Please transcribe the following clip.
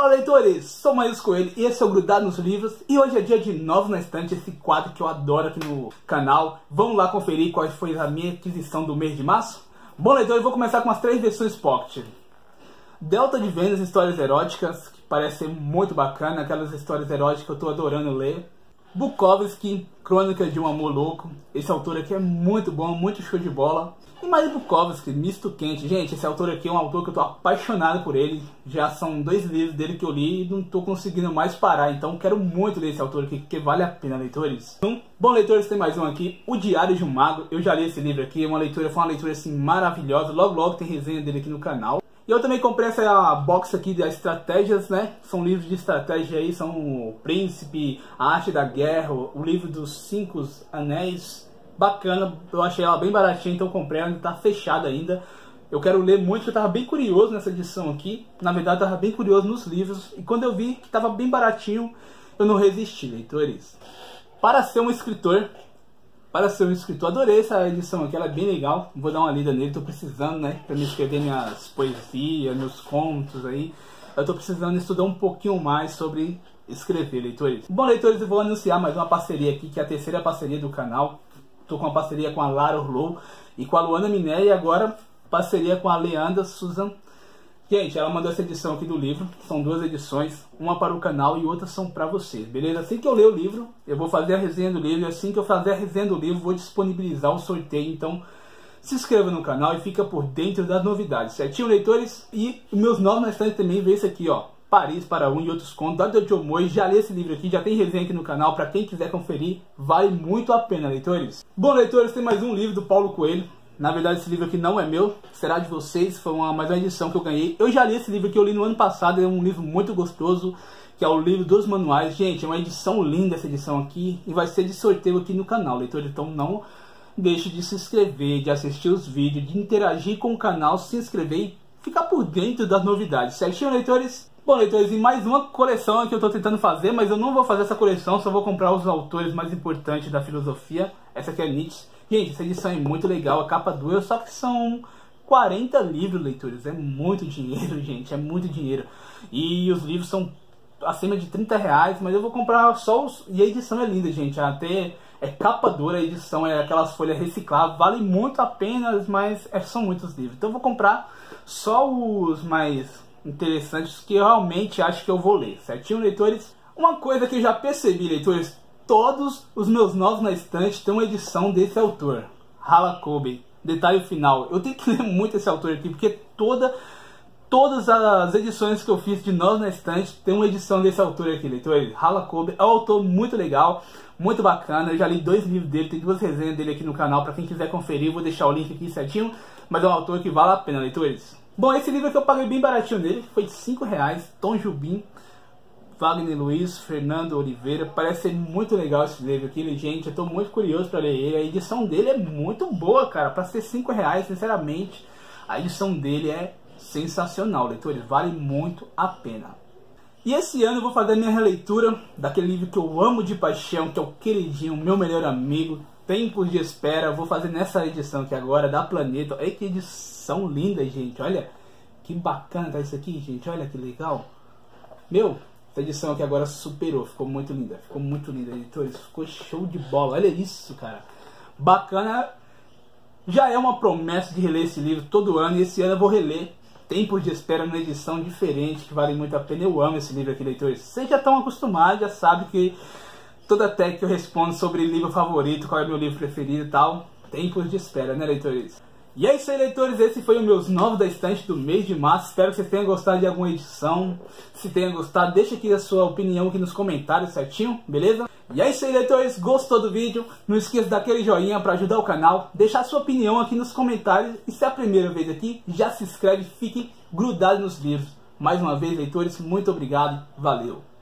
Fala, leitores, sou Maílson Coelho e esse é o Grudado nos Livros. E hoje é dia de Novos na Estante, esse quadro que eu adoro aqui no canal. Vamos lá conferir qual foi a minha aquisição do mês de março? Bom, leitores, eu vou começar com as 3 versões Pocket. Delta de Vendas, histórias eróticas, que parece ser muito bacana, aquelas histórias eróticas que eu tô adorando ler. Bukowski, Crônicas de um Amor Louco. Esse autor aqui é muito bom, muito show de bola. E mais Bukowski, Misto Quente. Gente, esse autor aqui é um autor que eu tô apaixonado por ele. Já são 2 livros dele que eu li e não tô conseguindo mais parar. Então quero muito ler esse autor aqui, porque vale a pena, leitores. Bom, leitores, tem mais um aqui, O Diário de um Mago. Eu já li esse livro aqui, foi uma leitura assim maravilhosa. Logo tem resenha dele aqui no canal. E eu também comprei essa box aqui das estratégias, né? São livros de estratégia aí, são o Príncipe, a Arte da Guerra, o livro dos 5 Anéis. Bacana, eu achei ela bem baratinha, então eu comprei, ela tá fechada ainda. Eu quero ler muito, porque eu tava bem curioso nessa edição aqui. Na verdade, eu tava bem curioso nos livros. E quando eu vi que tava bem baratinho, eu não resisti, leitores. Para ser um escritor, adorei essa edição aqui, ela é bem legal. Vou dar uma lida nele, tô precisando, né, pra me escrever minhas poesias, meus contos aí. Eu tô precisando estudar um pouquinho mais sobre escrever, leitores. Bom, leitores, eu vou anunciar mais uma parceria aqui, que é a 3ª parceria do canal. Tô com uma parceria com a Lara Orlou e com a Luana Miné, e agora parceria com a Leandra Susan. Gente, ela mandou essa edição aqui do livro, são 2 edições, uma para o canal e outra são para vocês, beleza? Assim que eu ler o livro, eu vou fazer a resenha do livro, e assim que eu fazer a resenha do livro, vou disponibilizar o sorteio. Então, se inscreva no canal e fica por dentro das novidades, certinho, leitores? E meus novos na estante também, vê esse aqui, ó, Paris para um e outros contos, da Jojo Moyes. Já li esse livro aqui, já tem resenha aqui no canal, para quem quiser conferir, vale muito a pena, leitores. Bom, leitores, tem mais um livro do Paulo Coelho. Na verdade, esse livro aqui não é meu, será de vocês, foi mais uma edição que eu ganhei. Eu já li esse livro que eu li no ano passado, é um livro muito gostoso, que é o livro dos manuais. Gente, é uma edição linda essa edição aqui, e vai ser de sorteio aqui no canal, leitores. Então não deixe de se inscrever, de assistir os vídeos, de interagir com o canal, se inscrever e ficar por dentro das novidades, certinho, leitores? Bom, leitores, e mais uma coleção que eu estou tentando fazer, mas eu não vou fazer essa coleção, só vou comprar os autores mais importantes da filosofia. Essa aqui é Nietzsche. Gente, essa edição é muito legal, a capa dura, só que são 40 livros, leitores. É muito dinheiro, gente, é muito dinheiro. E os livros são acima de 30 reais, mas eu vou comprar só os... E a edição é linda, gente, até é capa dura, a edição é aquelas folhas recicláveis, vale muito a pena, mas são muitos livros. Então eu vou comprar só os mais interessantes que eu realmente acho que eu vou ler, certinho, leitores? Uma coisa que eu já percebi, leitores, todos os meus novos na estante têm uma edição desse autor, Hala Kobe. Detalhe final, eu tenho que ler muito esse autor aqui, porque todas as edições que eu fiz de novos na estante tem uma edição desse autor aqui, leitores. Hala Kobe é um autor muito legal, muito bacana. Eu já li 2 livros dele, tem 2 resenhas dele aqui no canal, para quem quiser conferir, vou deixar o link aqui certinho, mas é um autor que vale a pena, leitores. Bom, esse livro aqui eu paguei bem baratinho nele, foi de 5 reais, Tom Jobim, Wagner Luiz, Fernando Oliveira. Parece ser muito legal esse livro aqui, gente, eu estou muito curioso para ler ele. A edição dele é muito boa, cara, para ser 5 reais, sinceramente, a edição dele é sensacional, leitores, vale muito a pena. E esse ano eu vou fazer a minha releitura daquele livro que eu amo de paixão, que é o queridinho, meu melhor amigo, Tempos de Espera. Vou fazer nessa edição aqui agora, da Planeta. Olha que edição linda, gente. Olha que bacana tá isso aqui, gente. Olha que legal. Meu, essa edição aqui agora superou. Ficou muito linda. Ficou muito linda, editores. Ficou show de bola. Olha isso, cara. Bacana. Já é uma promessa de reler esse livro todo ano. E esse ano eu vou reler Tempos de Espera, numa edição diferente, que vale muito a pena. Eu amo esse livro aqui, leitores. Vocês já estão acostumados, já sabem que toda tag que eu respondo sobre livro favorito, qual é o meu livro preferido e tal, Tempos de Espera, né, leitores? E é isso aí, leitores, esse foi o meus novos da estante do mês de março. Espero que vocês tenham gostado de alguma edição. Se tenham gostado, deixa aqui a sua opinião aqui nos comentários, certinho, beleza? E é isso aí, leitores, gostou do vídeo? Não esqueça daquele joinha para ajudar o canal, deixar sua opinião aqui nos comentários. E se é a primeira vez aqui, já se inscreve, fiquem grudados nos livros. Mais uma vez, leitores, muito obrigado, valeu!